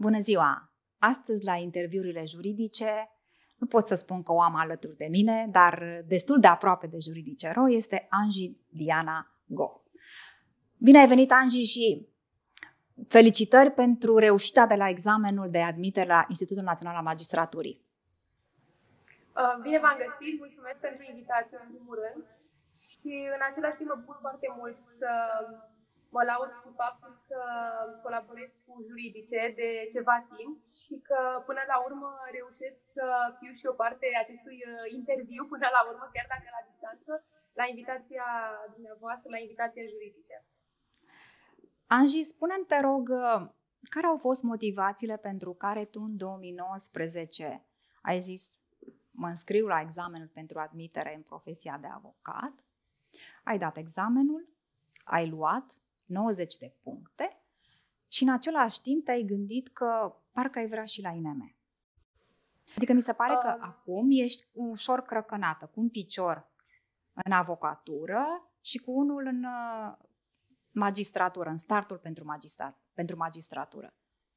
Bună ziua! Astăzi, la interviurile juridice, nu pot să spun că o am alături de mine, dar destul de aproape de Juridice.ro este Anji Diana Go. Bine ai venit, Anji, și felicitări pentru reușita de la examenul de admitere la Institutul Național al Magistraturii. Bine v-am găsit, mulțumesc pentru invitație în primul rând și în același timp mă bucur foarte mult să mă laud cu faptul că colaborez cu Juridice de ceva timp și că până la urmă reușesc să fiu și o parte a acestui interviu până la urmă, chiar dacă la distanță, la invitația dumneavoastră, la invitația Juridice. Anji, spune-mi, te rog, care au fost motivațiile pentru care tu în 2019 ai zis: mă înscriu la examenul pentru admitere în profesia de avocat, ai dat examenul, ai luat 90 de puncte și în același timp te-ai gândit că parcă ai vrea și la INM. Adică mi se pare că acum ești ușor crăcănată, cu un picior în avocatură și cu unul în magistratură, în startul pentru magistratură.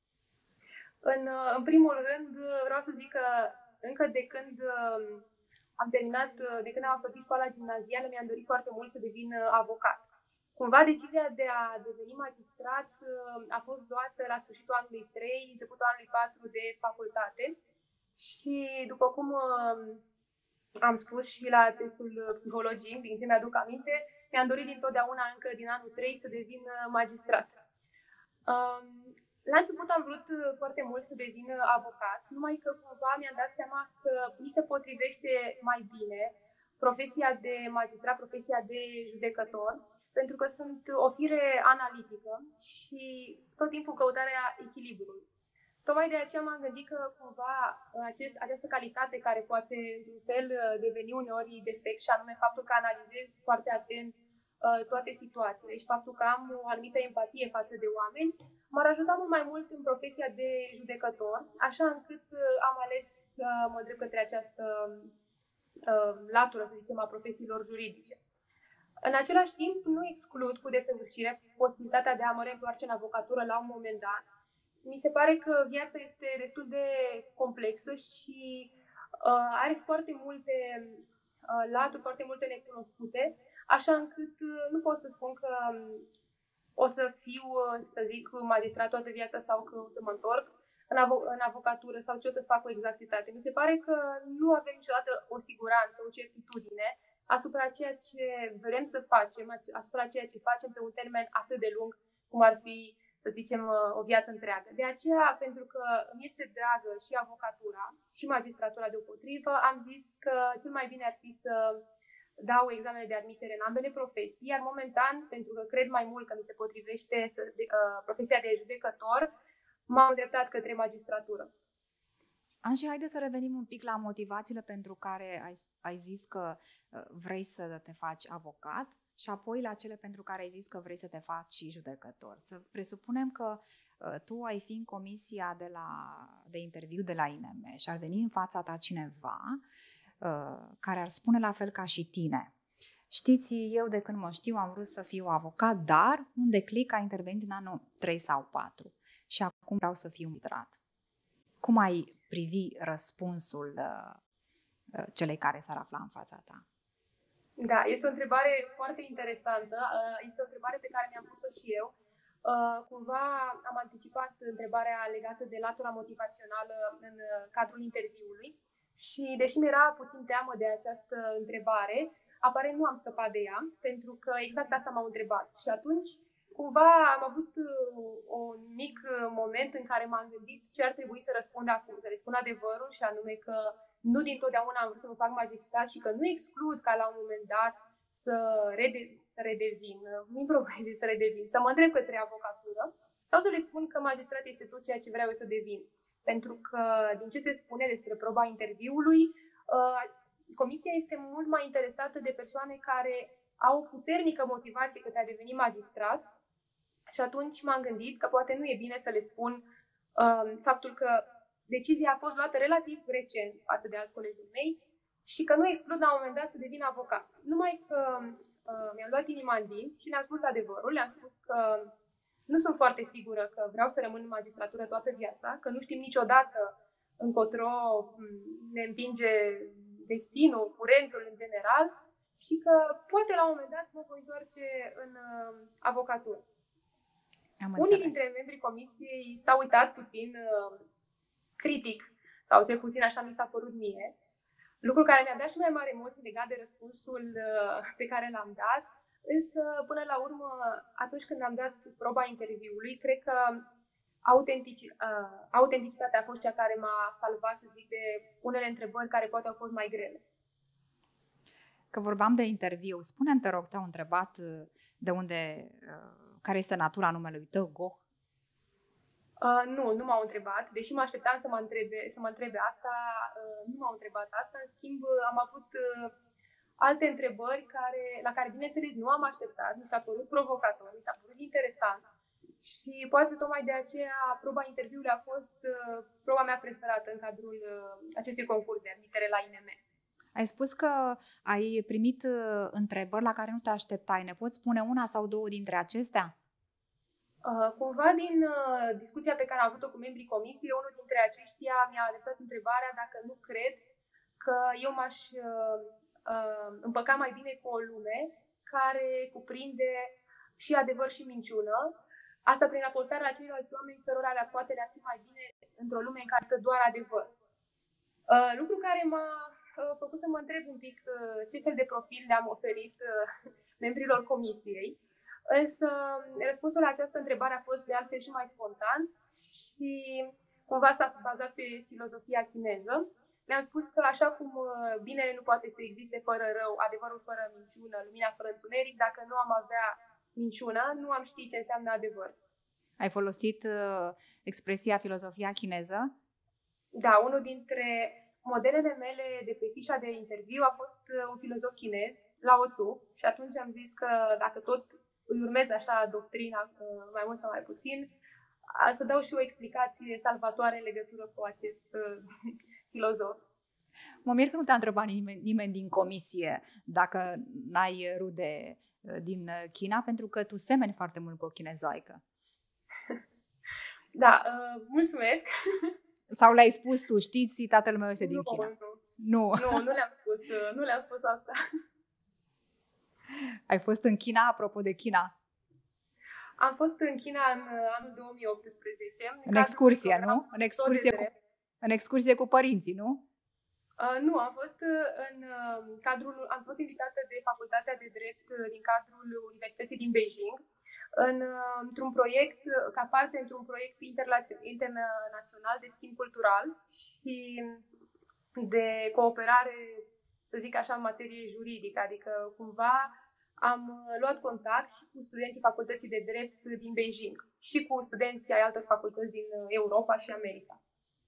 În primul rând vreau să zic că încă de când am terminat, de când am absolvit școala gimnazială, mi-am dorit foarte mult să devin avocat. Cumva decizia de a deveni magistrat a fost luată la sfârșitul anului 3, începutul anului 4 de facultate și după cum am spus și la testul psihologic, din ce mi-aduc aminte, mi-am dorit dintotdeauna, încă din anul 3, să devin magistrat. La început am vrut foarte mult să devin avocat, numai că cumva mi-am dat seama că mi se potrivește mai bine profesia de magistrat, profesia de judecător, pentru că sunt o fire analitică și tot timpul căutarea echilibrului. Tocmai de aceea m-am gândit că cumva această calitate care poate într-un fel deveni uneori defect, și anume faptul că analizez foarte atent toate situațiile și faptul că am o anumită empatie față de oameni, m-ar ajuta mult mai mult în profesia de judecător, așa încât am ales să mă îndrept către această latură, să zicem, a profesiilor juridice. În același timp, nu exclud cu desăvârșire posibilitatea de a mă reîntoarce în avocatură la un moment dat. Mi se pare că viața este destul de complexă și are foarte multe laturi, foarte multe necunoscute, așa încât nu pot să spun că o să fiu, să zic, magistrat toată viața sau că o să mă întorc în avocatură sau ce o să fac cu exactitate. Mi se pare că nu avem niciodată o siguranță, o certitudine asupra ceea ce vrem să facem, asupra ceea ce facem pe un termen atât de lung cum ar fi, să zicem, o viață întreagă. De aceea, pentru că îmi este dragă și avocatura și magistratura deopotrivă, am zis că cel mai bine ar fi să dau examene de admitere în ambele profesii, iar momentan, pentru că cred mai mult că mi se potrivește profesia de judecător, m-am îndreptat către magistratură. Anji, haide să revenim un pic la motivațiile pentru care ai zis că vrei să te faci avocat și apoi la cele pentru care ai zis că vrei să te faci și judecător. Să presupunem că tu ai fi în comisia de interviu de la INM și ar veni în fața ta cineva care ar spune la fel ca și tine: știți, eu de când mă știu am vrut să fiu avocat, dar un declic a intervenit în anul 3 sau 4 și acum vreau să fiu magistrat. Cum ai privi răspunsul celei care s-ar afla în fața ta? Da, este o întrebare foarte interesantă. Este o întrebare pe care mi-am pus-o și eu. Cumva am anticipat întrebarea legată de latura motivațională în cadrul interviului și, deși mi-era puțin teamă de această întrebare, aparent nu am scăpat de ea, pentru că exact asta m-au întrebat. Și atunci, cumva, am avut un mic moment în care m-am gândit ce ar trebui să răspund acum, să le spun adevărul, și anume că nu dintotdeauna am vrut să mă fac magistrat și că nu exclud ca la un moment dat să redevin, improvizez să redevin, să mă îndrept către avocatură, sau să le spun că magistrat este tot ceea ce vreau eu să devin. Pentru că, din ce se spune despre proba interviului, comisia este mult mai interesată de persoane care au o puternică motivație către a deveni magistrat și atunci m-am gândit că poate nu e bine să le spun faptul că decizia a fost luată relativ recent față de alți colegi mei și că nu exclud la un moment dat să devin avocat. Numai că mi-am luat inima în dinți și le-am spus adevărul, le-am spus că Nu sunt foarte sigură că vreau să rămân în magistratură toată viața, că nu știm niciodată încotro ne împinge destinul, curentul în general și că poate la un moment dat mă voi întoarce în avocatură. Unii dintre membrii comisiei s-au uitat puțin critic, sau cel puțin așa mi s-a părut mie, lucru care mi-a dat și mai mari emoții legat de răspunsul pe care l-am dat, însă până la urmă, atunci când am dat proba interviului, cred că autenticitatea a fost cea care m-a salvat, să zic, de unele întrebări care poate au fost mai grele. Că vorbeam de interviu, spune-mi, te rog, te-au întrebat de unde, care este natura numelui tău, Goh? Nu m-au întrebat, deși mă așteptam să mă întrebe asta, nu m-au întrebat asta. În schimb, am avut alte întrebări la care, bineînțeles, nu am așteptat, mi s-a părut provocator, mi s-a părut interesant și poate tocmai de aceea proba interviului a fost proba mea preferată în cadrul acestui concurs de admitere la INM. Ai spus că ai primit întrebări la care nu te așteptai. Ne poți spune una sau două dintre acestea? Cumva din discuția pe care am avut-o cu membrii comisiei, unul dintre aceștia mi-a adresat întrebarea dacă nu cred că eu m-aș împăca mai bine cu o lume care cuprinde și adevăr și minciună. Asta prin raportarea la ceilalți oameni cărora poate le-ar fi mai bine într-o lume în care stă doar adevăr. Lucru care m-a făcut să mă întreb un pic ce fel de profil le-am oferit membrilor comisiei. Însă răspunsul la această întrebare a fost de altfel și mai spontan și cumva s-a bazat pe filozofia chineză. Le-am spus că așa cum binele nu poate să existe fără rău, adevărul fără minciună, lumina fără întuneric, dacă nu am avea minciuna, nu am ști ce înseamnă adevăr. Ai folosit expresia filozofia chineză? Da, unul dintre modelele mele de pe fișa de interviu a fost un filozof chinez, Lao Tzu, și atunci am zis că dacă tot îi urmez așa doctrina, mai mult sau mai puțin, să dau și o explicație salvatoare în legătură cu acest filozof. Mă mir că nu te-a întrebat nimeni din comisie dacă n-ai rude din China, pentru că tu semeni foarte mult cu o chinezoaică. Da, mulțumesc! Sau le-ai spus tu, știți, tatăl meu este din China? Nu, nu le-am spus, nu le-am spus asta. Ai fost în China, apropo de China? Am fost în China în anul 2018. În excursie, nu? În excursie cu părinții, nu? Nu, am fost invitată de Facultatea de Drept din cadrul Universității din Beijing într-un proiect, ca parte într-un proiect internațional de schimb cultural și de cooperare, să zic așa, în materie juridică, adică cumva am luat contact și cu studenții Facultății de Drept din Beijing și cu studenții ai altor facultăți din Europa și America.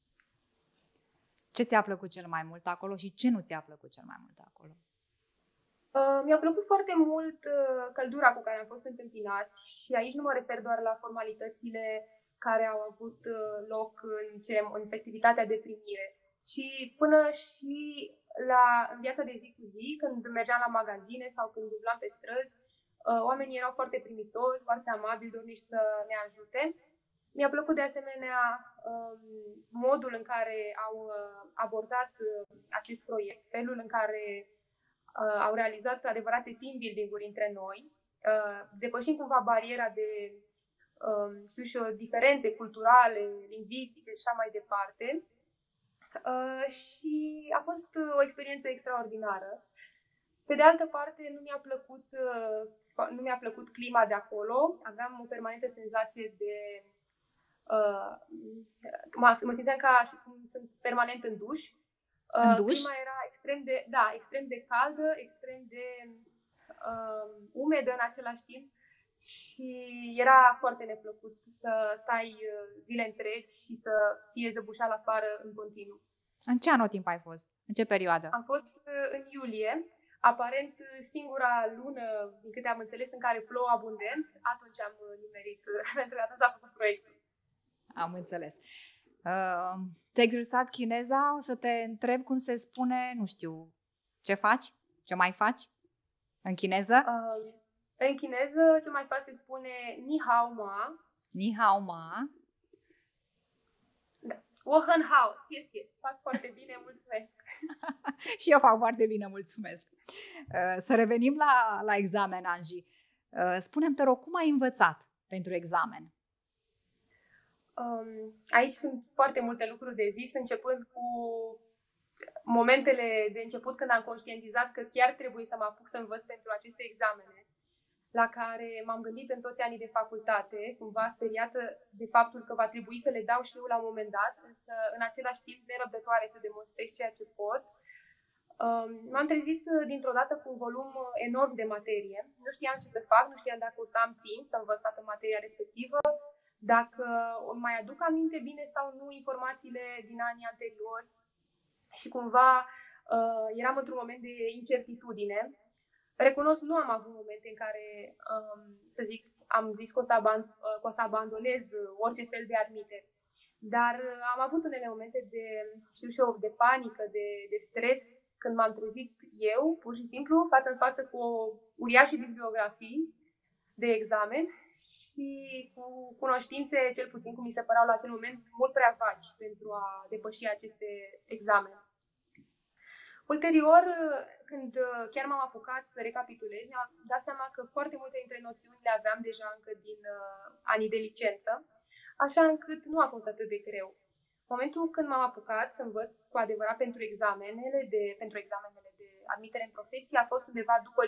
Ce ți-a plăcut cel mai mult acolo și ce nu ți-a plăcut cel mai mult acolo? Mi-a plăcut foarte mult căldura cu care am fost întâmpinați și aici nu mă refer doar la formalitățile care au avut loc în festivitatea de primire, ci până și în viața de zi cu zi, când mergeam la magazine sau când umblam pe străzi, oamenii erau foarte primitori, foarte amabili, dorniși să ne ajute. Mi-a plăcut de asemenea modul în care au abordat acest proiect, felul în care au realizat adevărate team building-uri între noi, depășind cumva bariera de diferențe culturale, lingvistice și așa mai departe. Și a fost o experiență extraordinară. Pe de altă parte, nu mi-a plăcut clima de acolo. Aveam o permanentă senzație de... mă simțeam ca și cum sunt permanent în duș. În duș? Clima era extrem de caldă, extrem de umedă în același timp și era foarte neplăcut să stai zile întregi și să fie zăbușeală afară în continuu. În ce anotimp ai fost? În ce perioadă? Am fost în iulie, aparent singura lună, din câte am înțeles, în care plouă abundent. Atunci am nimerit, pentru că atunci s-a făcut proiectul. Am înțeles. Te-ai exersat chineza? O să te întreb cum se spune, nu știu, ce faci? Ce mai faci? În chineză? În chineză, ce mai faci se spune ni hao ma, Ni hao ma. Da. Wohen hao, yes. Fac foarte bine, mulțumesc. Și eu fac foarte bine, mulțumesc. Să revenim la examen, Anji. Spune-mi, te rog, cum ai învățat pentru examen? Aici sunt foarte multe lucruri de zis, începând cu momentele de început când am conștientizat că chiar trebuie să mă apuc să învăț pentru aceste examene, la care m-am gândit în toți anii de facultate, cumva speriată de faptul că va trebui să le dau și eu la un moment dat, însă în același timp nerăbdătoare să demonstrez ceea ce pot. M-am trezit dintr-o dată cu un volum enorm de materie. Nu știam ce să fac, nu știam dacă o să am timp să învăț toată materia respectivă, dacă o mai aduc aminte bine sau nu informațiile din anii anteriori. Și cumva eram într-un moment de incertitudine. Recunosc, nu am avut momente în care, să zic, am zis că o să abandonez orice fel de admitere. Dar am avut unele momente de, știu și eu, de panică, de stres, când m-am trezit eu, pur și simplu, față în față cu o uriașă bibliografii de examen și cu cunoștințe, cel puțin cum mi se păreau la acel moment, mult prea vagi pentru a depăși aceste examene. Ulterior, când chiar m-am apucat să recapitulez, mi-am dat seama că foarte multe dintre noțiuni le aveam deja încă din anii de licență, așa încât nu a fost atât de greu. Momentul când m-am apucat să învăț cu adevărat pentru examenele de admitere în profesie a fost undeva după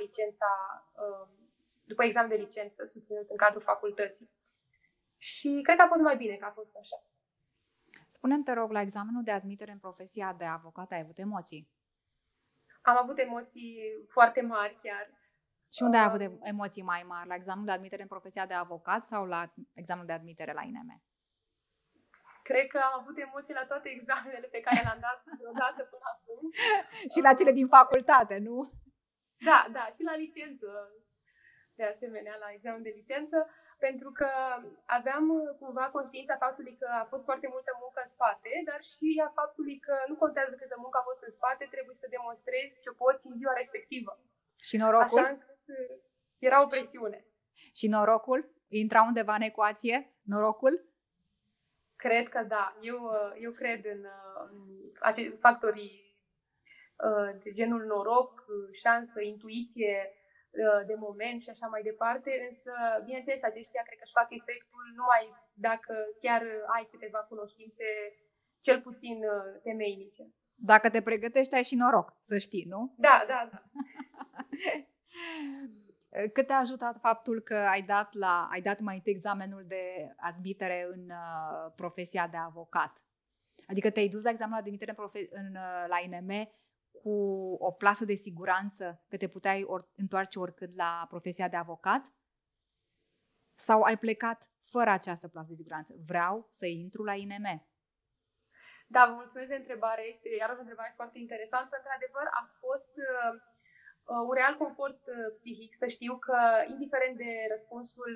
după examen de licență susținut în cadrul facultății. Și cred că a fost mai bine că a fost așa. Spune-mi, te rog, la examenul de admitere în profesia de avocat ai avut emoții? Am avut emoții foarte mari chiar. Și unde ai avut emoții mai mari? La examenul de admitere în profesia de avocat sau la examenul de admitere la INM? Cred că am avut emoții la toate examenele pe care le-am dat vreodată până acum. Și la cele din facultate, nu? Da, și la licență, de asemenea, la examen de licență, pentru că aveam cumva conștiința faptului că a fost foarte multă muncă în spate, dar și a faptului că nu contează câtă muncă a fost în spate, trebuie să demonstrezi ce poți în ziua respectivă. Și norocul? Așa încât era o presiune. Și norocul? Intra undeva în ecuație? Norocul? Cred că da. Eu cred în acei factorii de genul noroc, șansă, intuiție de moment și așa mai departe, însă, bineînțeles, aceștia cred că își fac efectul numai dacă chiar ai câteva cunoștințe cel puțin temeinice. Dacă te pregătești, ai și noroc, să știi, nu? Da. Cât te-a ajutat faptul că ai dat mai întâi examenul de admitere în profesia de avocat? Adică te-ai dus la examenul de admitere la INM cu o plasă de siguranță că te puteai întoarce oricât la profesia de avocat? Sau ai plecat fără această plasă de siguranță? Vreau să intru la INM. Da, vă mulțumesc de întrebare. Este iarăși o întrebare foarte interesantă. Într-adevăr, a fost un real confort psihic să știu că, indiferent de răspunsul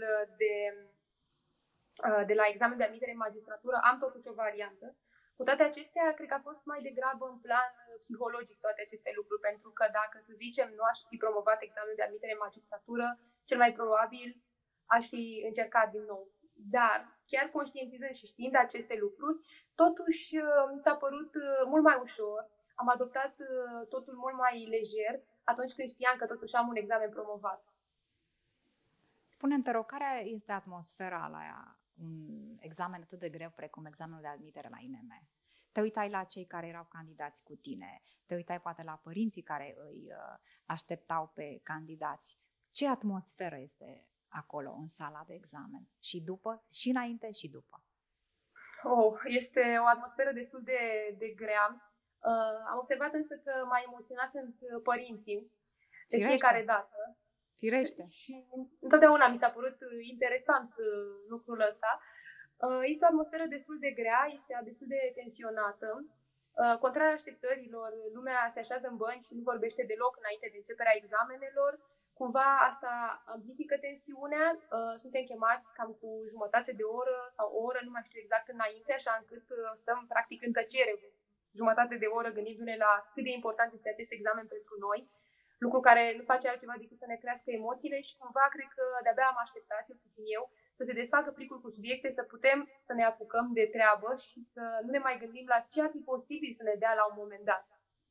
de la examen de admitere în magistratură, am totuși o variantă. Cu toate acestea, cred că a fost mai degrabă în plan psihologic toate aceste lucruri, pentru că dacă, să zicem, nu aș fi promovat examenul de admitere în magistratură, cel mai probabil aș fi încercat din nou. Dar, chiar conștientizând și știind aceste lucruri, totuși mi s-a părut mult mai ușor. Am adoptat totul mult mai lejer atunci când știam că totuși am un examen promovat. Spune-mi, te rog, care este atmosfera la un examen atât de greu precum examenul de admitere la INM? Te uitai la cei care erau candidați cu tine, te uitai poate la părinții care îi așteptau pe candidați. Ce atmosferă este acolo, în sala de examen? Și după, și înainte, și după? Este o atmosferă destul de grea. Am observat însă că mai emoționați sunt părinții de fiecare dată. Firește. Și întotdeauna mi s-a părut interesant lucrul ăsta. Este o atmosferă destul de grea, este destul de tensionată. Contrar așteptărilor, lumea se așează în bănci și nu vorbește deloc înainte de începerea examenelor. Cumva asta amplifică tensiunea. Suntem chemați cam cu jumătate de oră sau o oră, nu mai știu exact, înainte, așa încât stăm practic în tăcere jumătate de oră gândindu-ne la cât de important este acest examen pentru noi. lucru care nu face altceva decât să ne crească emoțiile și cumva cred că de-abia am așteptat, cel puțin eu, să se desfacă plicul cu subiecte, să putem să ne apucăm de treabă și să nu ne mai gândim la ce ar fi posibil să ne dea la un moment dat.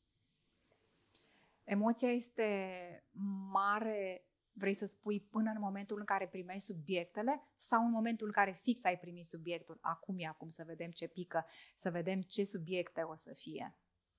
Emoția este mare, vrei să spui, până în momentul în care primești subiectele sau în momentul în care fix ai primit subiectul? Acum să vedem ce pică, să vedem ce subiecte o să fie.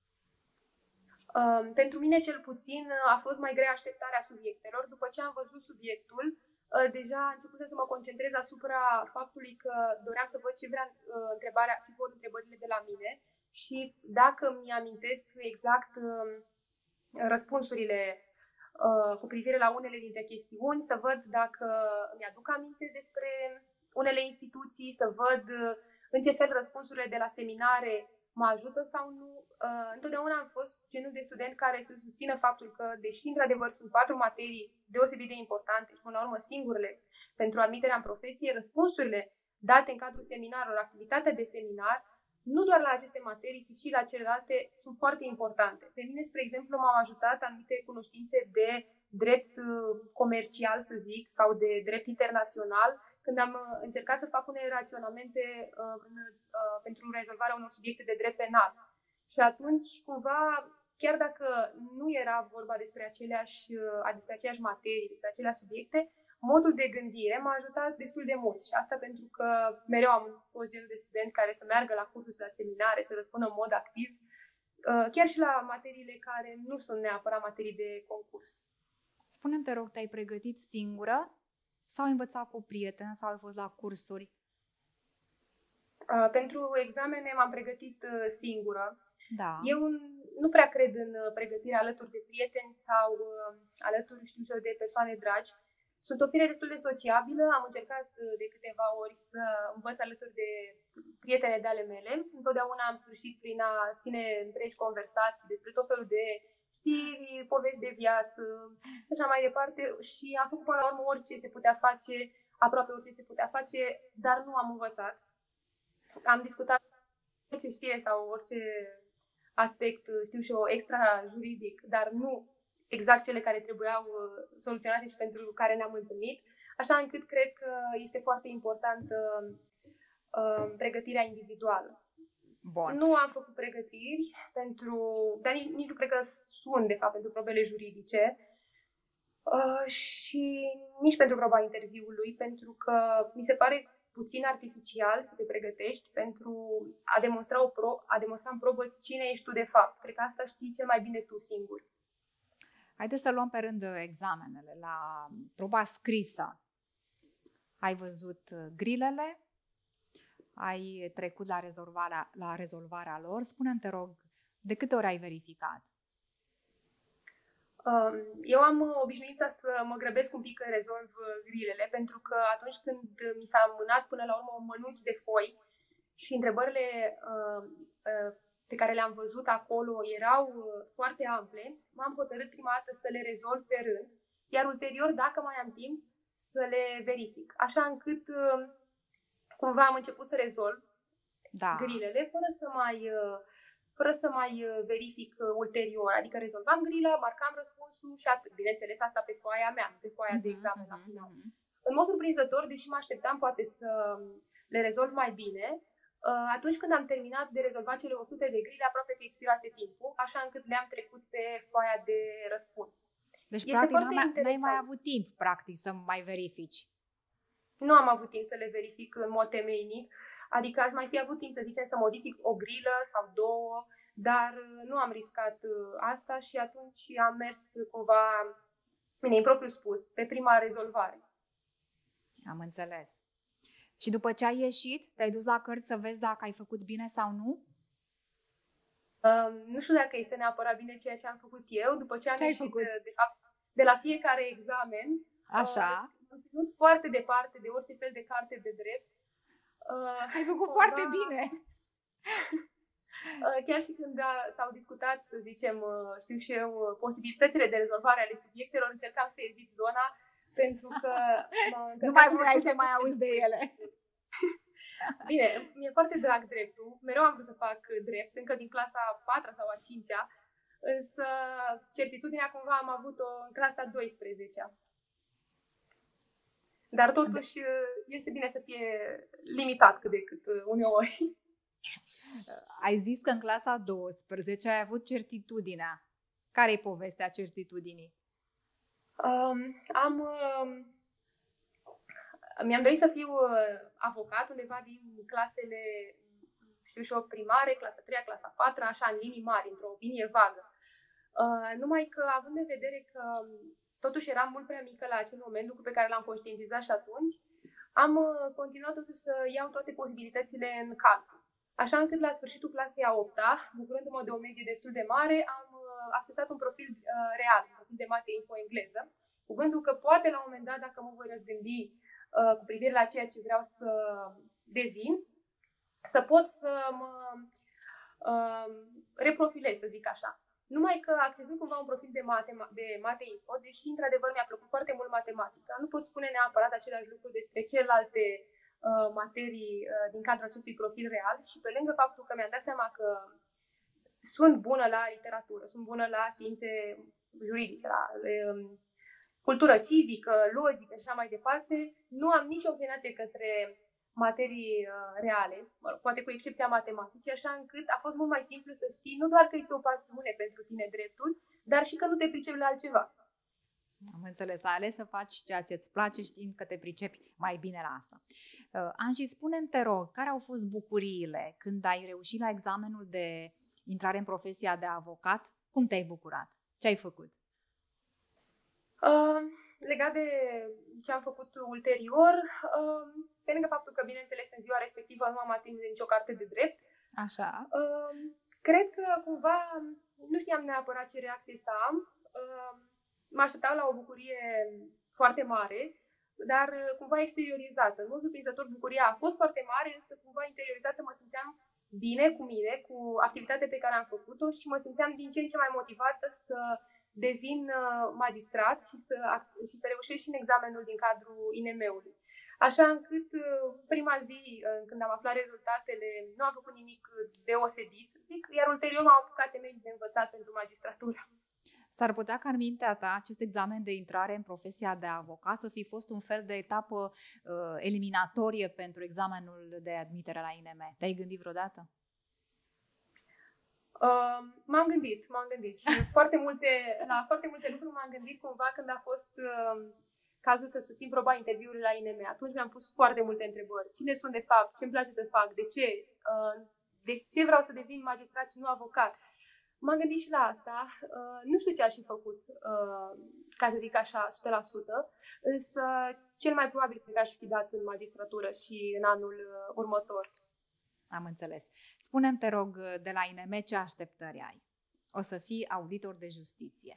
Pentru mine, cel puțin, a fost mai grea așteptarea subiectelor. După ce am văzut subiectul, deja început să mă concentrez asupra faptului că doream să văd ce vor întrebările de la mine și dacă mi-amintesc exact răspunsurile cu privire la unele dintre chestiuni, să văd dacă mi-aduc aminte despre unele instituții, să văd în ce fel răspunsurile de la seminare mă ajută sau nu. Întotdeauna am fost genul de student care să susțină faptul că, deși într-adevăr sunt 4 materii deosebit de importante și până la urmă singurele pentru admiterea în profesie, răspunsurile date în cadrul seminarului, activitatea de seminar, nu doar la aceste materii, ci și la celelalte, sunt foarte importante. Pe mine, spre exemplu, m-au ajutat anumite cunoștințe de drept comercial, să zic, sau de drept internațional, când am încercat să fac unele raționamente pentru rezolvarea unor subiecte de drept penal. Și atunci, cumva, chiar dacă nu era vorba despre aceeași materii, despre aceleași subiecte, modul de gândire m-a ajutat destul de mult. Și asta pentru că mereu am fost genul de student care să meargă la cursuri, la seminare, să răspundă în mod activ, chiar și la materiile care nu sunt neapărat materii de concurs. Spune-mi, te rog, te-ai pregătit singură sau ai învățat cu o prietenă sau ai fost la cursuri? Pentru examene m-am pregătit singură. Da. Eu nu prea cred în pregătirea alături de prieteni sau alături, de persoane dragi. Sunt o fire destul de sociabilă, am încercat de câteva ori să învăț alături de prietene de ale mele. Întotdeauna am sfârșit prin a ține întregi conversații despre tot felul de știri, povești de viață, așa mai departe. Și am făcut până la urmă orice se putea face, aproape orice se putea face, dar nu am învățat. Am discutat orice știre sau orice aspect, extra juridic, dar nu exact cele care trebuiau soluționate și pentru care ne-am întâlnit, așa încât cred că este foarte importantă pregătirea individuală. Bun. Nu am făcut pregătiri dar nici nu cred că sunt, de fapt, pentru probele juridice și nici pentru proba interviului, pentru că mi se pare puțin artificial să te pregătești pentru a demonstra în probă cine ești tu de fapt. Cred că asta știi cel mai bine tu singur. Haideți să luăm pe rând examenele. La proba scrisă ai văzut grilele, ai trecut la rezolvarea lor. Spune-mi, te rog, de câte ori ai verificat? Eu am obișnuința să mă grăbesc un pic când rezolv grilele, pentru că atunci când mi s-a amânat până la urmă un mănunchi de foi și întrebările pe care le-am văzut acolo erau foarte ample, m-am hotărât prima dată să le rezolv pe rând, iar ulterior, dacă mai am timp, să le verific. Așa încât cumva am început să rezolv grilele fără să mai verific ulterior. Adică rezolvam grila, marcam răspunsul și atât. Bineînțeles, asta pe foaia mea, pe foaia de examen la final. În mod surprinzător, deși mă așteptam poate să le rezolv mai bine, atunci când am terminat de rezolvat cele 100 de grile, aproape că expirase timpul, așa încât le-am trecut pe foaia de răspuns. Deci, practic, n-ai mai avut timp, practic, să mai verifici. Nu am avut timp să le verific în mod temeinic, adică aș mai fi avut timp, să zicem, să modific o grilă sau două, dar nu am riscat asta și atunci am mers cumva, bine, impropriu spus, pe prima rezolvare. Am înțeles. Și după ce ai ieșit, te-ai dus la cărți să vezi dacă ai făcut bine sau nu? Nu știu dacă este neapărat bine ceea ce am făcut eu. După ce am ieșit de la fiecare examen, așa, am ținut foarte departe de orice fel de carte de drept. Ai făcut foarte bine! Chiar și când s-au discutat, să zicem, știu și eu, posibilitățile de rezolvare ale subiectelor, încercam să evit zona, pentru că nu mai voiai să mai auzi de ele. Bine, mi-e foarte drag dreptul. Mereu am vrut să fac drept, încă din clasa a 4-a sau a 5-a. însă certitudinea cumva am avut-o în clasa 12-a. Dar totuși este bine să fie limitat cât de cât uneori. Ai zis că în clasa 12 ai avut certitudinea. Care-i povestea certitudinii? Mi-am dorit să fiu avocat undeva din clasele, știu și eu, primare, clasa 3, clasa 4, așa, în linii mari, într-o opinie vagă. Numai că, având în vedere că totuși eram mult prea mică la acel moment, lucru pe care l-am conștientizat și atunci, am continuat totuși să iau toate posibilitățile în calcul. Așa încât la sfârșitul clasei a 8-a, bucurându-mă de o medie destul de mare, am accesat un profil real, un profil de mate info engleză, cu gândul că poate la un moment dat, dacă mă voi răzgândi cu privire la ceea ce vreau să devin, să pot să mă reprofilez, să zic așa. Numai că, accesând cumva un profil de mate info, deși într-adevăr mi-a plăcut foarte mult matematica, nu pot spune neapărat aceleași lucruri despre celelalte materii din cadrul acestui profil real și pe lângă faptul că mi-am dat seama că sunt bună la literatură, sunt bună la științe juridice, la cultură civică, logică și așa mai departe, nu am nicio înclinație către materii reale, poate cu excepția matematicii, așa încât a fost mult mai simplu să știi nu doar că este o pasiune pentru tine dreptul, dar și că nu te pricepi la altceva. Am înțeles, ai ales să faci ceea ce îți place știind că te pricepi mai bine la asta. Anji, spune-mi, te rog, care au fost bucuriile când ai reușit la examenul de intrare în profesia de avocat? Cum te-ai bucurat? Ce ai făcut? Legat de ce am făcut ulterior, pe lângă faptul că, bineînțeles, în ziua respectivă nu am atins de nicio carte de drept, așa, cred că cumva nu știam neapărat ce reacție să am. Mă așteptam la o bucurie foarte mare, dar cumva exteriorizată. În mod surprinzător, bucuria a fost foarte mare, însă cumva interiorizată mă simțeam bine cu mine, cu activitatea pe care am făcut-o și mă simțeam din ce în ce mai motivată să devin magistrat și să reușesc și în examenul din cadrul INM-ului. Așa încât prima zi, când am aflat rezultatele, nu am făcut nimic deosebit, să zic, iar ulterior m-am apucat temeinic de învățat pentru magistratură. S-ar putea ca în mintea ta acest examen de intrare în profesia de avocat să fi fost un fel de etapă eliminatorie pentru examenul de admitere la INM. Te-ai gândit vreodată? M-am gândit și la foarte multe lucruri m-am gândit cumva când a fost cazul să susțin proba interviului la INM. Atunci mi-am pus foarte multe întrebări. Cine sunt de fapt? Ce îmi place să fac? De ce vreau să devin magistrat și nu avocat? M-am gândit și la asta. Nu știu ce aș fi făcut, ca să zic așa, 100%, însă cel mai probabil că aș fi dat în magistratură și în anul următor. Am înțeles. Spune-mi, te rog, de la INM ce așteptări ai? O să fii auditor de justiție.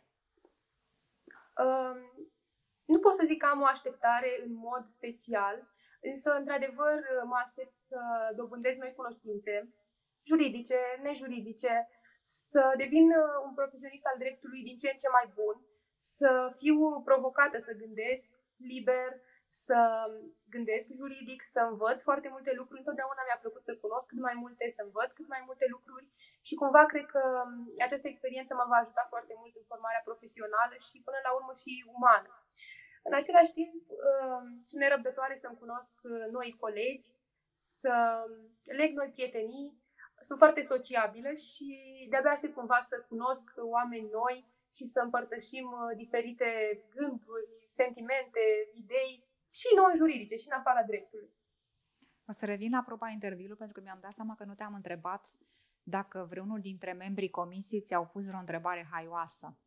Nu pot să zic că am o așteptare în mod special, însă, într-adevăr, mă aștept să dobândesc noi cunoștințe juridice, nejuridice, să devin un profesionist al dreptului din ce în ce mai bun, să fiu provocată să gândesc liber, să gândesc juridic, să învăț foarte multe lucruri. Întotdeauna mi-a plăcut să cunosc cât mai multe, să învăț cât mai multe lucruri și cumva cred că această experiență mă va ajuta foarte mult în formarea profesională și până la urmă și umană. În același timp, sunt nerăbdătoare să-mi cunosc noi colegi, să leg noi prietenii. Sunt foarte sociabilă și de-abia aștept cumva să cunosc oameni noi și să împărtășim diferite gânduri, sentimente, idei și non-juridice și în afara dreptului. O să revin la proba interviului pentru că mi-am dat seama că nu te-am întrebat dacă vreunul dintre membrii comisiei ți-au pus vreo întrebare haioasă.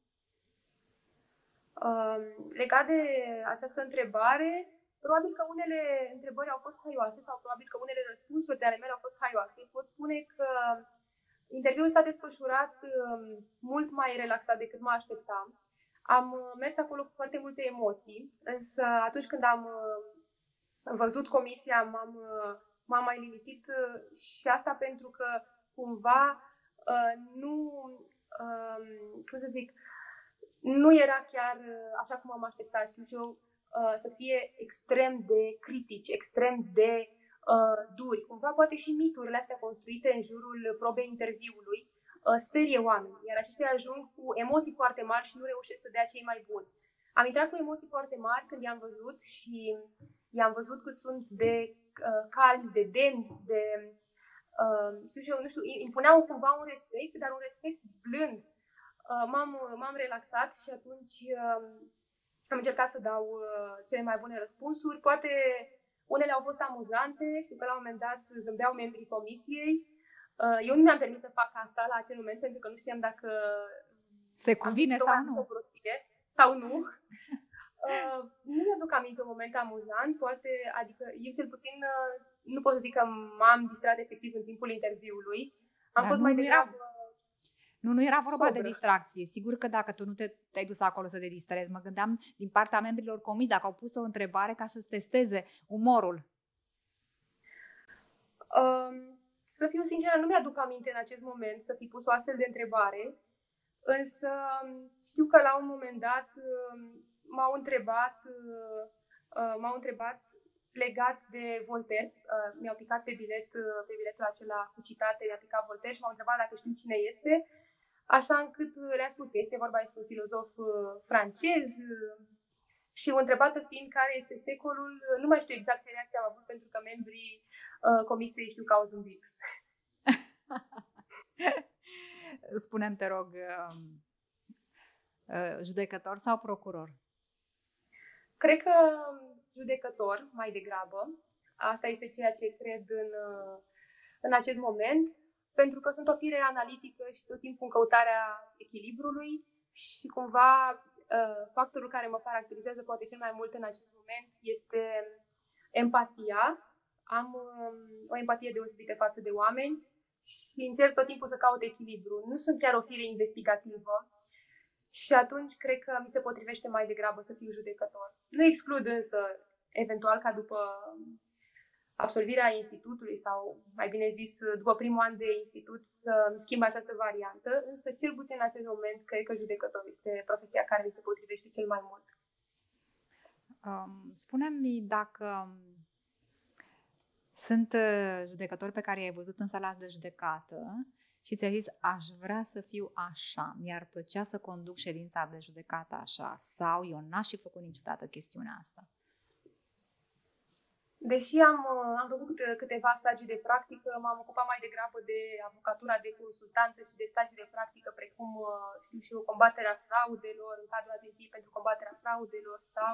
Legat de această întrebare, probabil că unele întrebări au fost haioase sau probabil că unele răspunsuri de ale mele au fost haioase. Pot spune că interviul s-a desfășurat mult mai relaxat decât mă așteptam. Am mers acolo cu foarte multe emoții, însă atunci când am văzut comisia m-am mai liniștit și asta pentru că cumva nu era chiar așa cum am așteptat. Știu și eu să fie extrem de critici, extrem de duri. Cumva poate și miturile astea construite în jurul probei interviului sperie oamenii, iar aceștia ajung cu emoții foarte mari și nu reușesc să dea cei mai buni. Am intrat cu emoții foarte mari când i-am văzut și i-am văzut cât sunt de calmi, de demni, de, nu știu, impuneau cumva un respect, dar un respect blând. M-am relaxat și atunci am încercat să dau cele mai bune răspunsuri. Poate unele au fost amuzante, știu că la un moment dat zâmbeau membrii comisiei. Eu nu mi-am permis să fac asta la acel moment, pentru că nu știam dacă se cuvine sau nu. Sau nu. Nu mi-aduc aminte un moment amuzant, poate, adică eu cel puțin nu pot să zic că m-am distrat efectiv în timpul interviului. Am fost mai degrabă... Nu era vorba de distracție. Sigur că dacă tu nu te-ai dus acolo să te distrezi, mă gândeam din partea membrilor comisii dacă au pus o întrebare ca să-ți testeze umorul. Să fiu sinceră, nu mi-aduc aminte în acest moment să fi pus o astfel de întrebare, însă știu că la un moment dat m-au întrebat legat de Voltaire. Mi-au picat pe biletul acela cu citate, mi-a picat Voltaire și m-au întrebat dacă știu cine este, așa încât le-am spus că este vorba despre un filozof francez și întrebată fiind care este secolul, nu mai știu exact ce reacție am avut, pentru că membrii comisiei știu că au zâmbit. Spune-mi, te rog, judecător sau procuror? Cred că judecător, mai degrabă. Asta este ceea ce cred în acest moment, pentru că sunt o fire analitică și tot timpul în căutarea echilibrului și cumva factorul care mă caracterizează poate cel mai mult în acest moment este empatia. Am o empatie deosebită față de oameni și încerc tot timpul să caut echilibru. Nu sunt chiar o fire investigativă și atunci cred că mi se potrivește mai degrabă să fiu judecător. Nu exclud însă, eventual, ca după absolvirea institutului sau, mai bine zis, după primul an de institut să schimb această variantă, însă cel puțin în acest moment cred că judecător este profesia care mi se potrivește cel mai mult. Spune-mi dacă sunt judecători pe care i-ai văzut în sala de judecată și ți-ai zis, aș vrea să fiu așa, mi-ar plăcea să conduc ședința de judecată așa, sau eu n-aș fi făcut niciodată chestiunea asta. Deși am făcut câteva stagii de practică, m-am ocupat mai degrabă de avocatura de consultanță și de stagii de practică, precum, știu și eu, combaterea fraudelor, în cadrul Agenției pentru combaterea fraudelor sau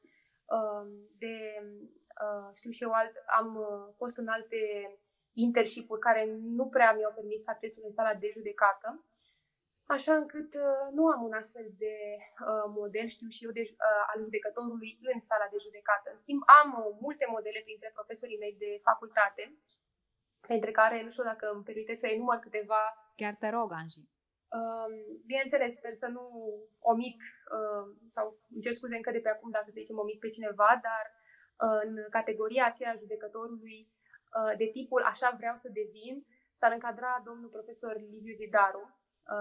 știu și eu, am fost în alte internship-uri care nu prea mi-au permis accesul în sala de judecată, așa încât nu am un astfel de model, știu și eu, al judecătorului în sala de judecată. În schimb, am multe modele printre profesorii mei de facultate, printre care, nu știu dacă îmi permiteți să enumăr câteva. Chiar te rog, Anji. Bineînțeles, sper să nu omit, sau îmi cer scuze încă de pe acum dacă să zicem omit pe cineva, dar în categoria aceea judecătorului de tipul așa vreau să devin, s-ar încadra domnul profesor Liviu Zidaru,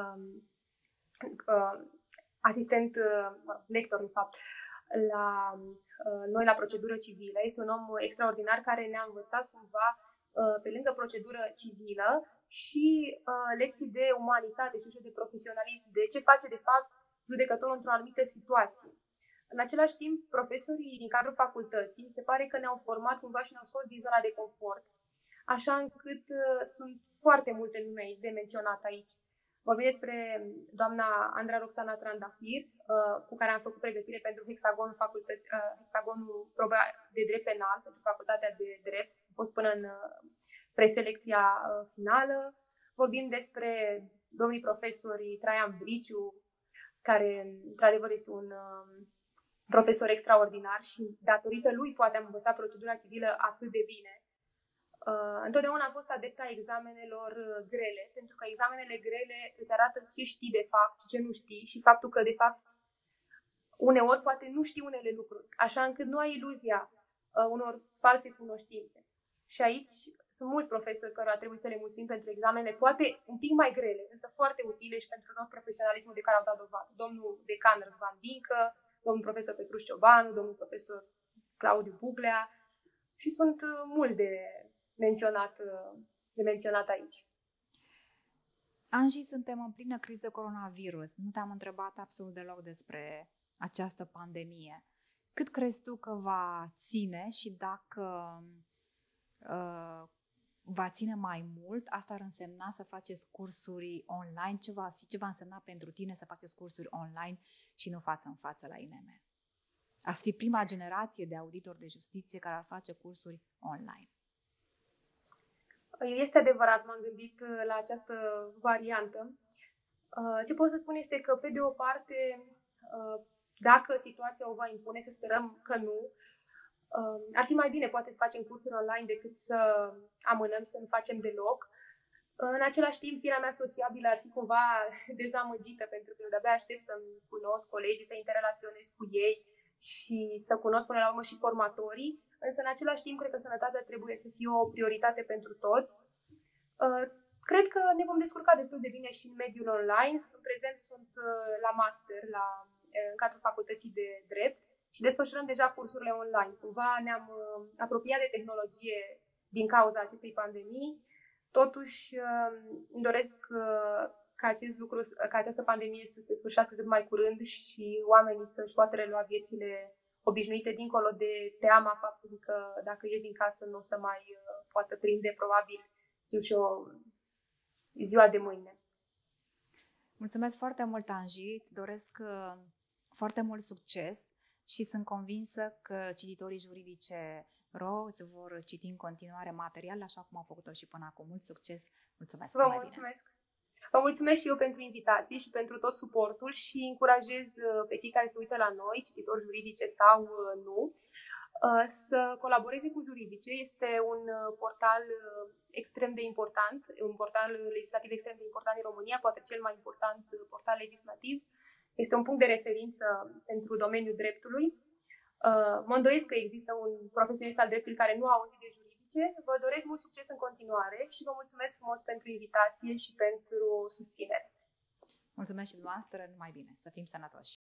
asistent, lector, în fapt, la noi la procedură civilă. Este un om extraordinar care ne-a învățat cumva, pe lângă procedură civilă, și lecții de umanitate și de profesionalism, de ce face de fapt judecătorul într-o anumită situație. În același timp, profesorii din cadrul facultății mi se pare că ne-au format cumva și ne-au scos din zona de confort, așa încât sunt foarte multe nume de menționat aici. Vorbim despre doamna Andra Roxana Trandafir, cu care am făcut pregătire pentru hexagonul proba de drept penal, pentru facultatea de drept. Am fost până în preselecția finală. Vorbim despre domnii profesori Traian Briciu, care, într-adevăr, este un profesor extraordinar și, datorită lui, poate am învățat procedura civilă atât de bine. Întotdeauna am fost adepta examenelor grele, pentru că examenele grele îți arată ce știi de fapt și ce nu știi și faptul că, de fapt, uneori poate nu știi unele lucruri, așa încât nu ai iluzia unor false cunoștințe. Și aici sunt mulți profesori cărora trebuie să le mulțumim pentru examenele, poate un pic mai grele, însă foarte utile și pentru tot profesionalismul de care au dat dovadă. Domnul decan Răzvan Dincă, domnul profesor Petruș Ciobanu, domnul profesor Claudiu Buglea și sunt mulți de menționat aici. Anji, suntem în plină criză coronavirus. Nu te-am întrebat absolut deloc despre această pandemie. Cât crezi tu că va ține și dacă uh, va ține mai mult, asta ar însemna să faceți cursuri online? Ce va însemna pentru tine să faceți cursuri online și nu față în față la INM? Ați fi prima generație de auditori de justiție care ar face cursuri online. Este adevărat, m-am gândit la această variantă. Ce pot să spun este că, pe de o parte, dacă situația o va impune, să sperăm că nu, ar fi mai bine poate să facem cursuri online decât să amânăm, să nu facem deloc. În același timp, firea mea sociabilă ar fi cumva dezamăgită, pentru că eu de-abia aștept să-mi cunosc colegii, să interrelaționez cu ei și să cunosc până la urmă și formatorii. Însă, în același timp, cred că sănătatea trebuie să fie o prioritate pentru toți. Cred că ne vom descurca destul de bine și în mediul online. În prezent sunt la master în cadrul facultății de drept și desfășurăm deja cursurile online. Cumva ne-am apropiat de tehnologie din cauza acestei pandemii. Totuși, îmi doresc ca această pandemie să se sfârșească cât mai curând și oamenii să-și poată relua viețile obișnuite, dincolo de teama faptului că dacă ies din casă nu o să mai poată prinde, probabil, știu și eu, ziua de mâine. Mulțumesc foarte mult, Anji, îți doresc foarte mult succes și sunt convinsă că cititorii juridice RO îți vor citi în continuare material, așa cum au făcut-o și până acum. Mult succes! Mulțumesc! Vă mulțumesc! Vă mulțumesc și eu pentru invitație și pentru tot suportul și încurajez pe cei care se uită la noi, cititori juridice sau nu, să colaboreze cu Juridice. Este un portal extrem de important, un portal legislativ extrem de important în România, poate cel mai important portal legislativ. Este un punct de referință pentru domeniul dreptului. Mă îndoiesc că există un profesionist al dreptului care nu a auzit de Juridice. Vă doresc mult succes în continuare și vă mulțumesc frumos pentru invitație și pentru susținere. Mulțumesc și dumneavoastră, numai bine, să fim sănătoși!